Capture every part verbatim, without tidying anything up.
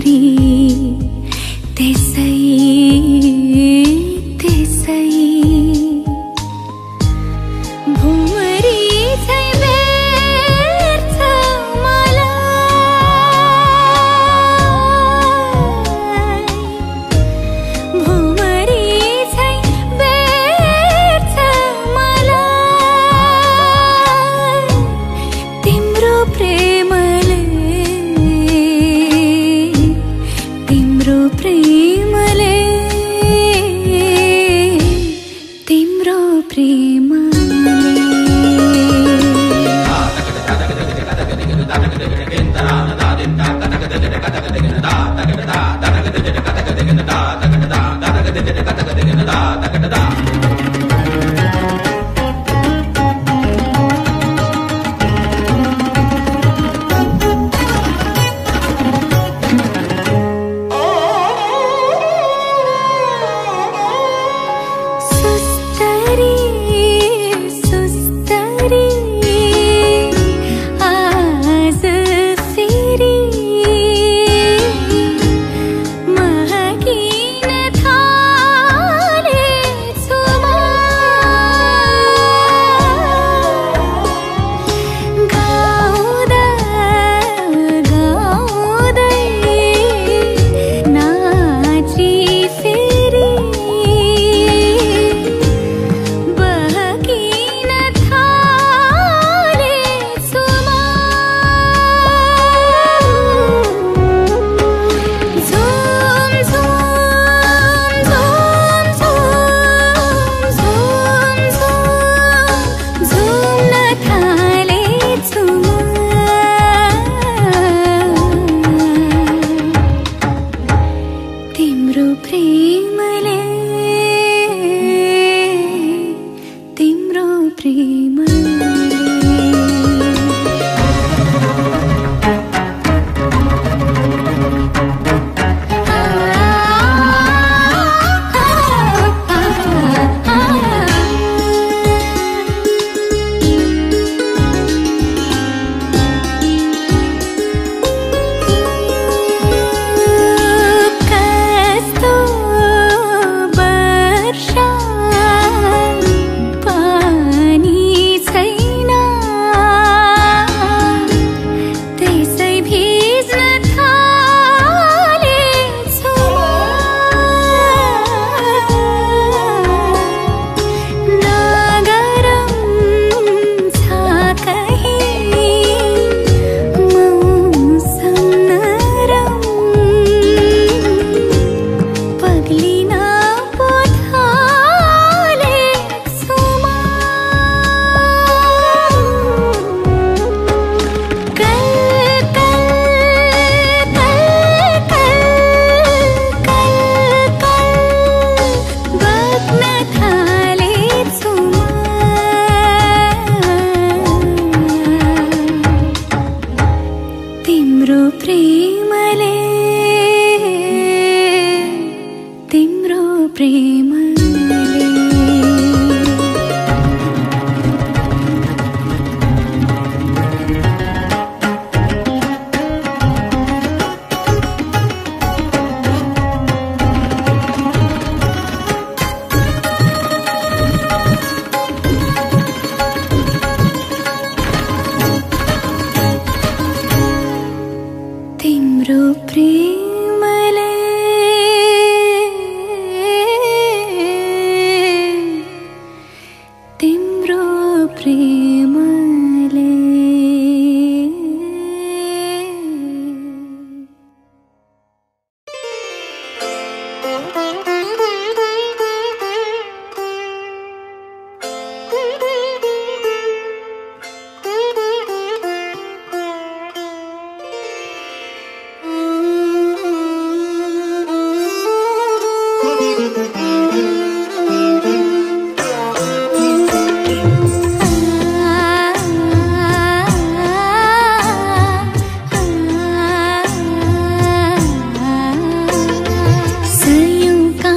संयों का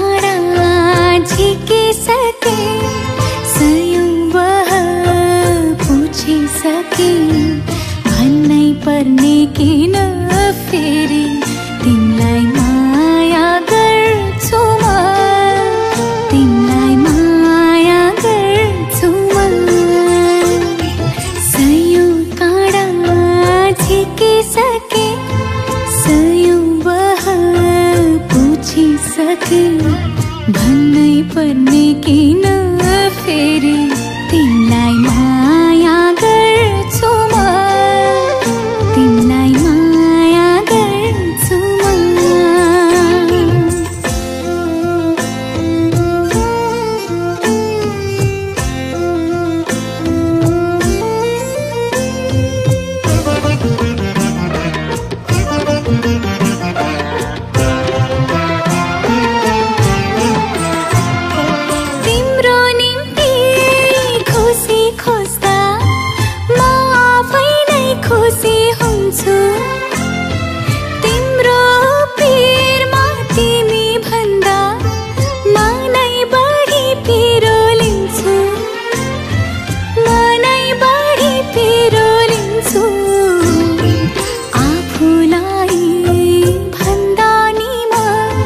सके भन्नै पर्ने किन फेरि तिमीलाई माया गर्छु म तिमीलाई माया गर्छु तिम्रो निम्ति खुसी खोज्दा म आफै नै खुसी हुन्छु तिम्रो पिरमा तिमी भन्दा म नै बढी पिरो लिन्छु म नै बढी पिरो लिन्छु आफूलाई भन्दा नि म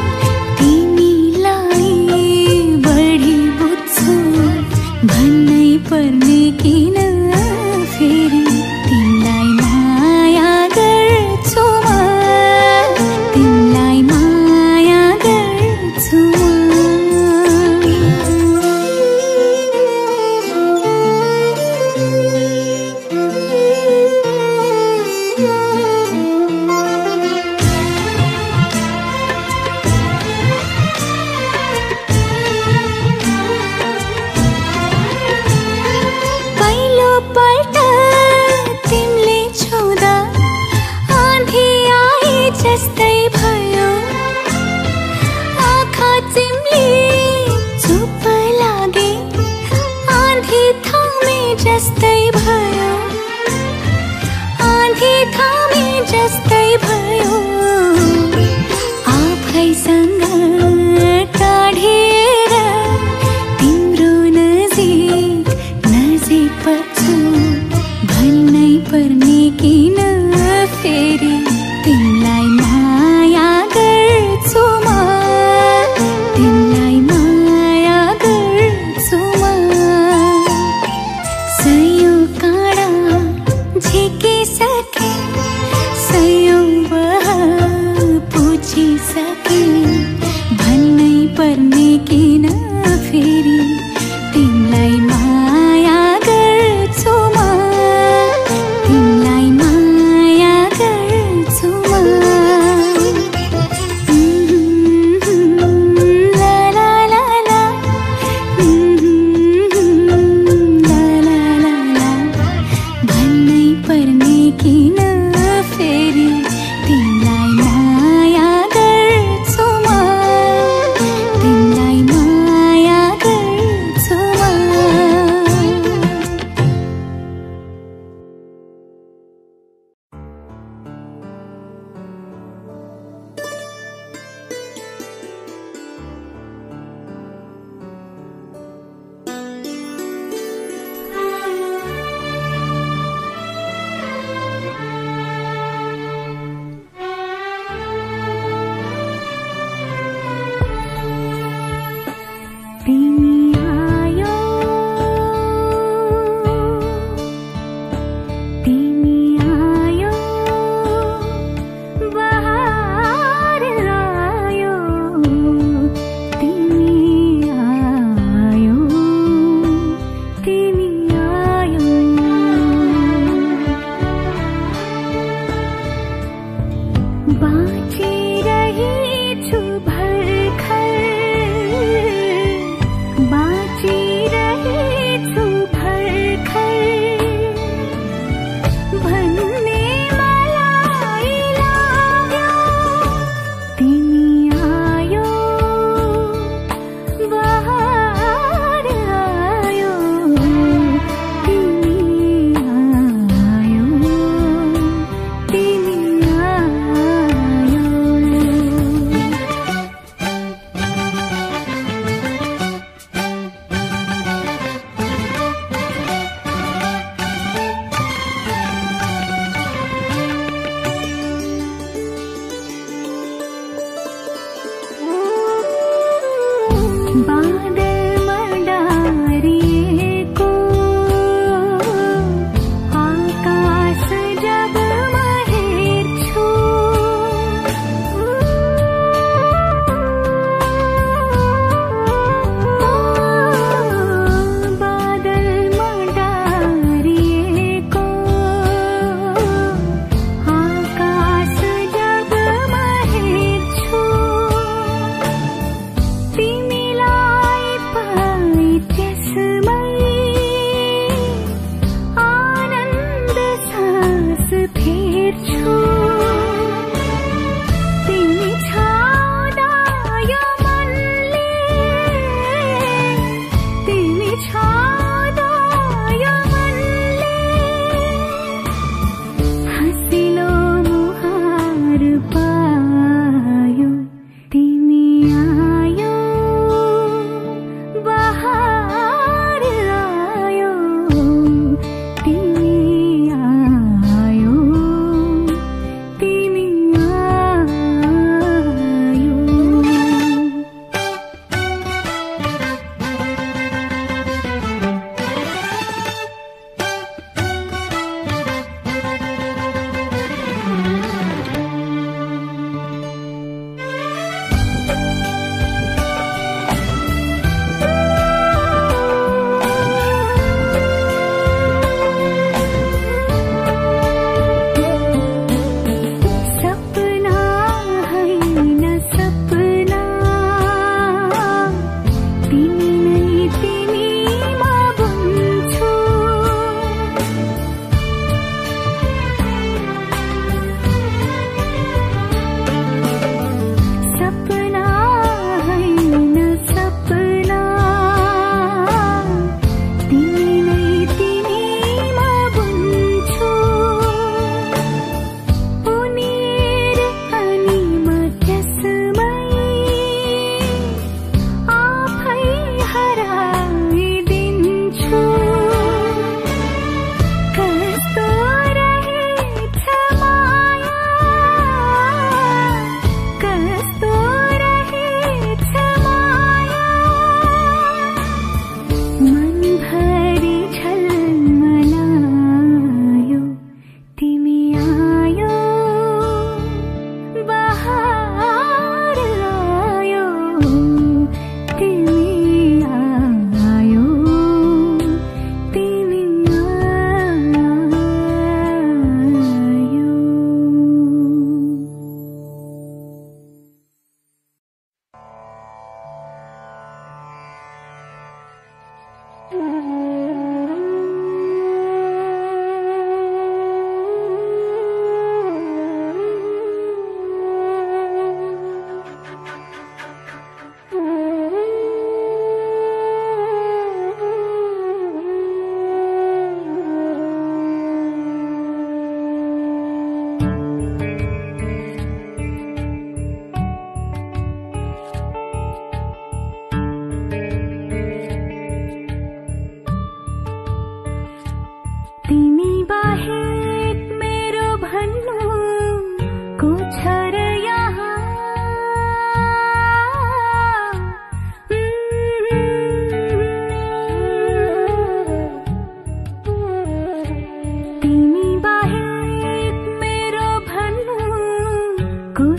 तिमीलाई बढी बुझ्छु भन्नै पर्ने किन फेरि तिमीलाई माया गर्छु म तिमीलाई माया गर्छु पहिलो पल्ट तिमीले छुँदा आँधी आए जस्तै भयो आँखा चिम्ले चुप लागे आँधी थामे जस्तै भयो आँधी थामे जस्तै भयो आफैसँग काढेर तिम्रो नजिक नजिक पर्छु भन्नै पर्ने किन फेरि तिमीलाई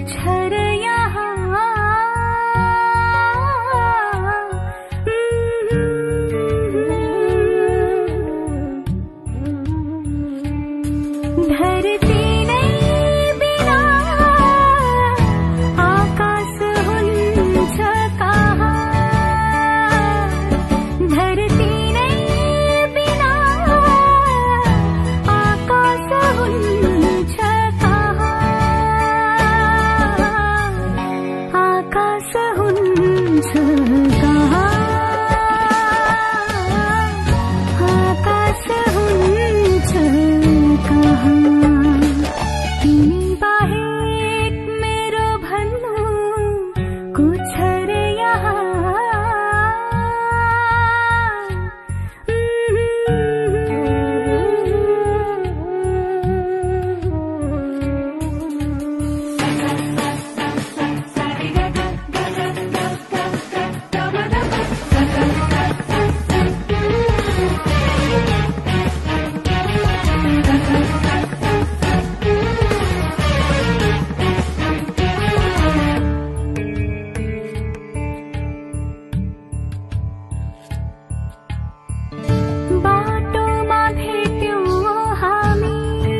कुछर यहाँ धरती नहीं बिना आकाश हुंच कहाँ धरती नहीं बिना आकाश हुंच कहाँ आकाश हुंच कहाँ आकाश हुंच कहाँ तिमी बाहेक मेरो भन्नु कुछर यहाँ बाटोमा भेट्यौं हामी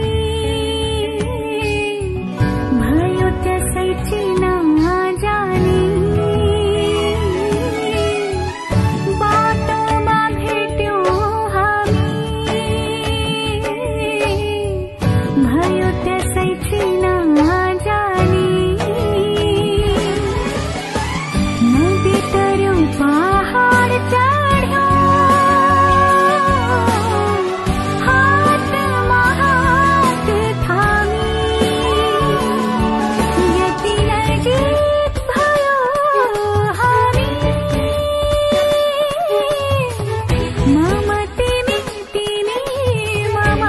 भयो त्यसै चिन जाने बाटोमा भेट्यौं हामी भयो त्यसै चिन जाने नदी तर्यौं पहाड चढ्यौं हातमा हात थामी यति नजिक भयो हामी मम तिमी तिमी मम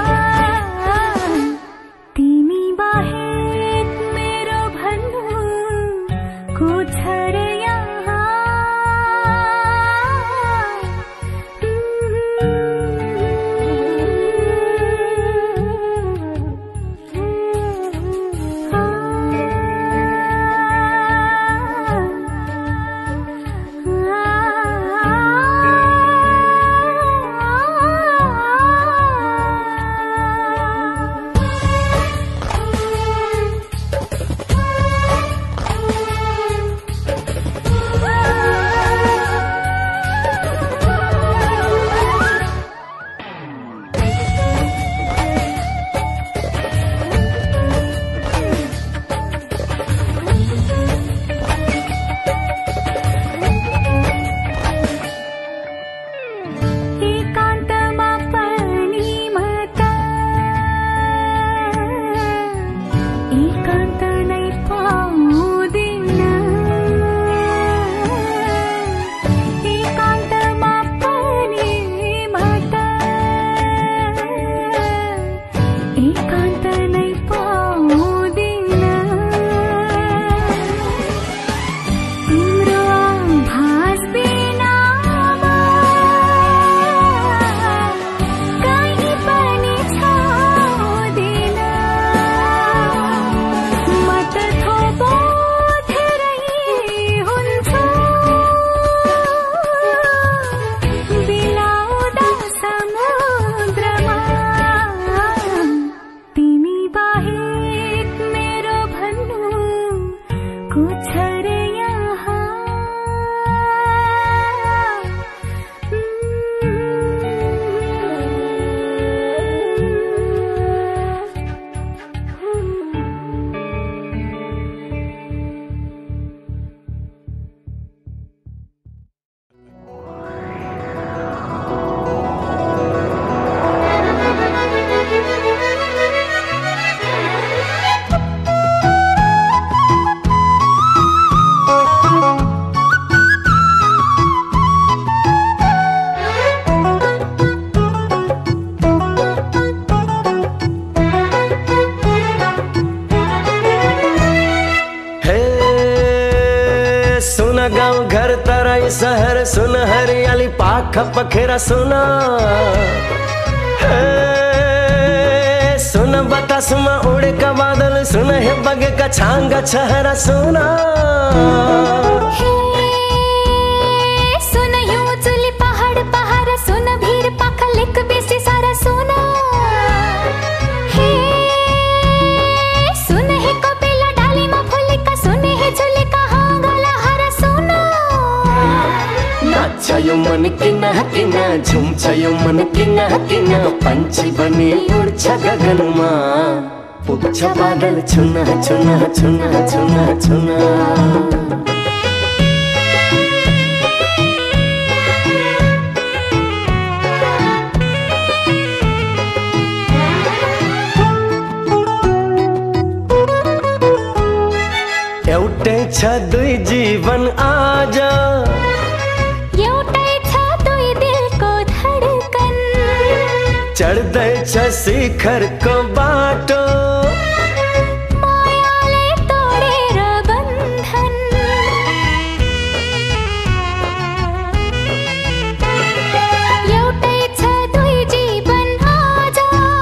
तिमी बाहेक मेरो भन्नु कुछर यहाँ एकान्तमा पनि म त एकान्त नै पाउँदिन एकान्तमा पनि म त एकान्त नै पाउँदिन तिम्रो आभास बिनामा कहीँ पनि छाउँदिन म त थोपो धेरै हुन्छ बिलाउँदा समुद्रमा तिमी बाहेक मेरो भन्नु कुछर यहाँ गाउँ घर तराई शहर सुन हरियाली पाख पखेरा सुन सुन बतासमा उडेका बादल सुन है बगे का छांगा छहरा सुना। सुन यूं चुली पहाड़ पहाड़ सुन भीर पाखल एक बेसी सारा सुना। हे सुन है कपिला डाली मा फूले का सुन है झूले का हांगला हरा सुना। नाचायो मन किना किना झुमचायो मन किना किना पंछी बने उड़छ गगनमा पुच्छ बादल छुना छुना छुना छुना छुना। एउटै छ दुई जीवन आज एउटै छ दुई दिलको धडकन चढ्दैछ शिखरको बाटो मायाले तोडेर बन्धन। एउटै छ दुई जीवन आज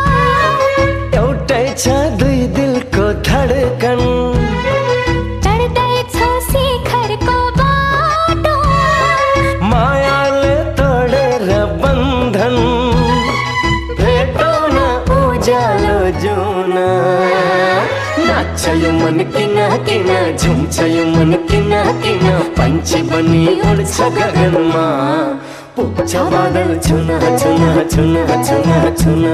एउटै छ दुई दिलको धडकन चढ्दैछ शिखरको बाटो मायाले तोडेर बन्धन। भेटौ न उज्यालो जुना नाच्यो मन किना किना झुम्छयो मन किना किना पंछी बनी उड्छ गगनमा पुग्छ बादल छुना छुना छुना छुना छुना।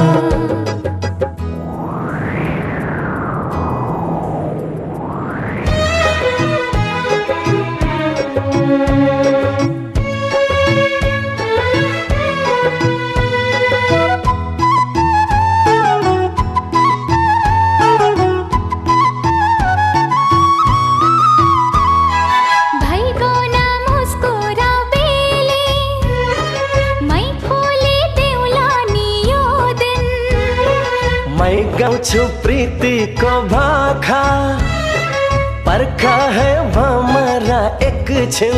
भइगो न मुस्कुरा बेली मै फुले देउला नि यो दिन। मैं गाउँछु प्रीतिको भाखा पर्खा है भमरा एकछिन।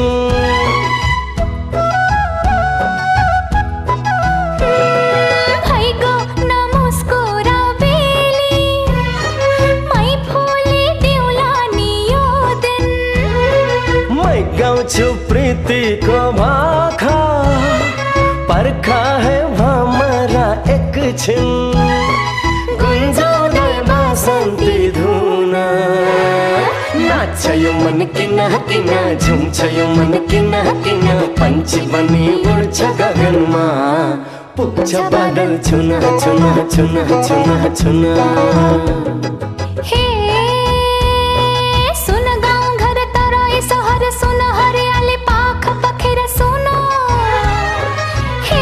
भइगो न मुस्कुरा बेली मै फुले देउला नि यो दिन। मैं गाउँछु प्रीतिको भाखा पर्खा है भमरा एकछिन। गुन्जाउँदै बासन्ती धुना नाच्यो मन किना किना झुम्छयो मन किना किना पंछी बनी उड्छ गगनमा पुग्छ बादल छुना छुना छुना छुना छुना। हे सुन गाउँ घर तराई सहर सुन हरियाली पाख पखेर सुन। हे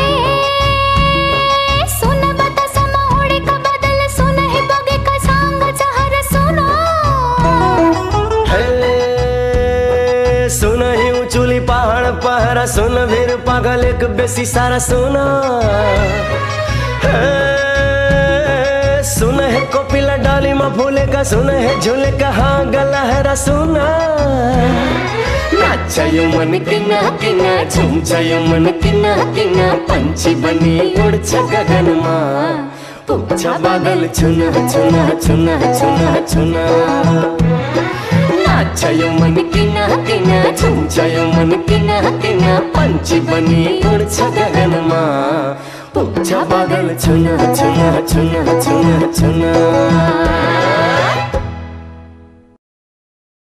सुन बतासमा उडेका बादल सुन हे बगेका साङ्ग चहर सुन। हे सुन हिउँ चुली पहाड पहरा सुन भिर पागल एक बेसी सारा सुना। हे सुन है कोपिला डालीमा फूलेका सुन है झुलेका हाँगा लहरा सुना। नाच्यो मन किना किना झुम्छयो मन किना किना पंछी बनी उड्छ गगनमा पुग्छ बादल छुना छुना छुना छुना छुना। नाच्यो मन किना किना झुम्छयो मन किना किना पंछी बनी उड्छ गगनमा पुग्छ बादल छुना छुना छुना छुना छुना।